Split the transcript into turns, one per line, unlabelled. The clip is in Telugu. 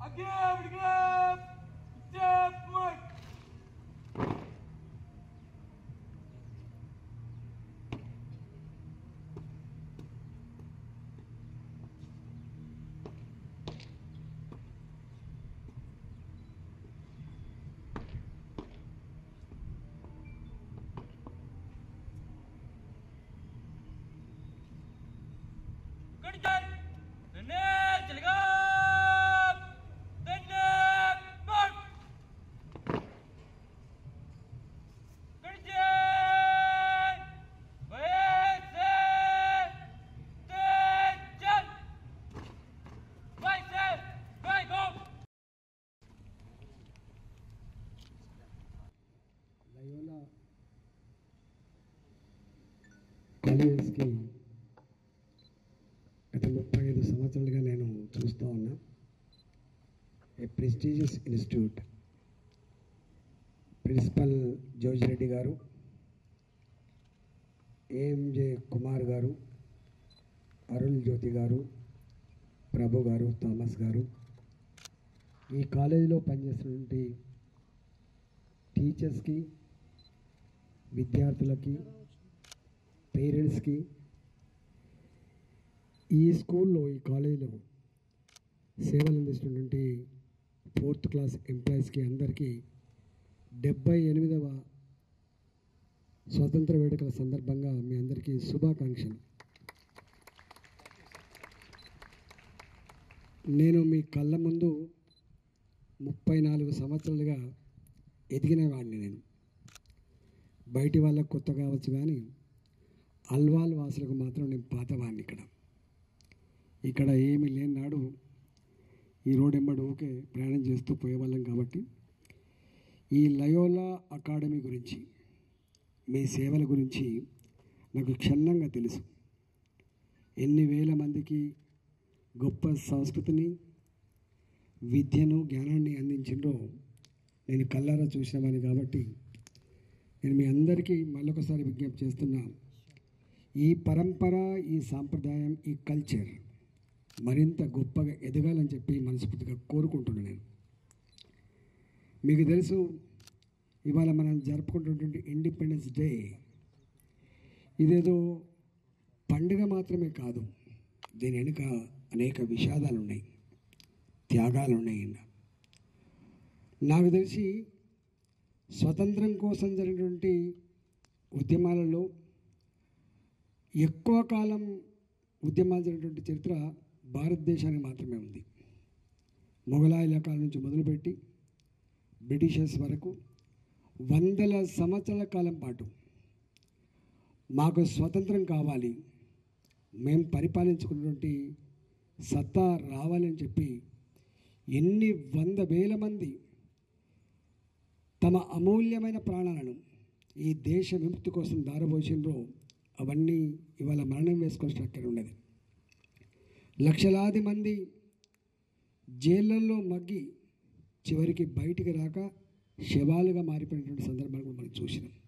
లయోలా కాలేజెస్కి గత 35 సంవత్సరాలుగా నేను చూస్తూ ఉన్నా. A prestigious institute. Principal Jojireddy గారు, ఏఎంజే కుమార్ గారు, అరుణ్ జ్యోతి గారు, ప్రభు గారు, థామస్ గారు, ఈ కాలేజీలో పనిచేస్తున్నటువంటి టీచర్స్కి, విద్యార్థులకి, పేరెంట్స్కి, ఈ స్కూల్లో, ఈ కాలేజీలో సేవలు అందిస్తున్నటువంటి 4th క్లాస్ ఎంప్లాయీస్కి అందరికీ 78వ స్వతంత్ర వేడుకల సందర్భంగా మీ అందరికీ శుభాకాంక్షలు. నేను మీ కళ్ళ ముందు 34 సంవత్సరాలుగా ఎదిగిన వాడిని. నేను బయటి వాళ్ళకు కొత్త కావచ్చు, కానీ అల్వాల్ వాసులకు మాత్రం నేను పాతవాడిని. ఇక్కడ ఏమీ లేని నాడు ఈ రోడ్ ఎంబడి ఓకే ప్రయాణం చేస్తూ పోయేవాళ్ళం. కాబట్టి ఈ లయోలా అకాడమీ గురించి, మీ సేవల గురించి నాకు క్షుణ్ణంగా తెలుసు. ఎన్ని వేల మందికి గొప్ప సంస్కృతిని, విద్యను, జ్ఞానాన్ని అందించిండ్రో నేను కళ్ళారా చూసినవాడిని. కాబట్టి నేను మీ అందరికీ మళ్ళొకసారి విజ్ఞప్తి చేస్తున్నా, ఈ పరంపర, ఈ సాంప్రదాయం, ఈ కల్చర్ మరింత గొప్పగా ఎదగాలని చెప్పి మనస్ఫూర్తిగా కోరుకుంటున్నాను. నేను మీకు తెలుసు, ఇవాళ మనం జరుపుకుంటున్నటువంటి ఇండిపెండెన్స్ డే ఇదేదో పండుగ మాత్రమే కాదు. దీని వెనుక అనేక విషాదాలు ఉన్నాయి, త్యాగాలు ఉన్నాయి. నాకు తెలిసి స్వతంత్రం కోసం జరిగినటువంటి ఉద్యమాలలో ఎక్కువ కాలం ఉద్యమాలు జరిగినటువంటి చరిత్ర భారతదేశానికి మాత్రమే ఉంది. మొఘలాయుల కాలం నుంచి మొదలుపెట్టి బ్రిటిషర్స్ వరకు వందల సంవత్సరాల కాలం పాటు మాకు స్వతంత్రం కావాలి, మేము పరిపాలించుకున్నటువంటి సత్తా రావాలని చెప్పి ఎన్ని 100,000 మంది తమ అమూల్యమైన ప్రాణాలను ఈ దేశ విముక్తి కోసం దారబోసిండ్రో అవన్నీ ఇవాళ మరణం వేసుకొని స్ట్రక్చర్ ఉన్నది. లక్షలాది మంది జైళ్ళల్లో మగ్గి చివరికి బయటికి రాక శవాలుగా మారిపోయినటువంటి సందర్భాలు మనం చూసినాం.